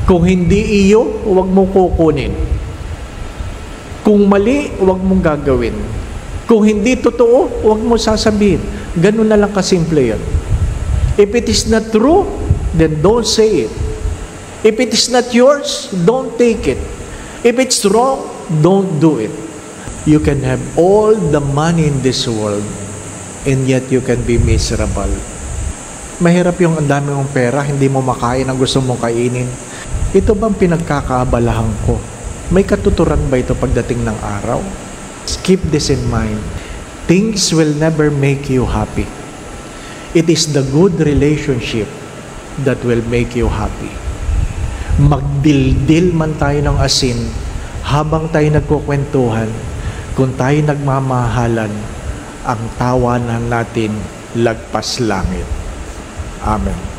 Kung hindi iyo, huwag mo kukunin. Kung mali, huwag mong gagawin. Kung hindi totoo, huwag mo sasabihin. Ganun na lang kasimple yun. If it is not true, then don't say it. If it is not yours, don't take it. If it's wrong, don't do it. You can have all the money in this world, and yet you can be miserable. Mahirap yung ang dami mong pera, hindi mo makain ang gusto mong kainin. Ito bang pinagkakaabalahan ko? May katuturan ba ito pagdating ng araw? Keep this in mind. Things will never make you happy. It is the good relationship that will make you happy. Magdildil man tayo ng asin habang tayo nagkukwentuhan, kung tayo nagmamahalan, ang tawanan natin lagpas langit. Amen.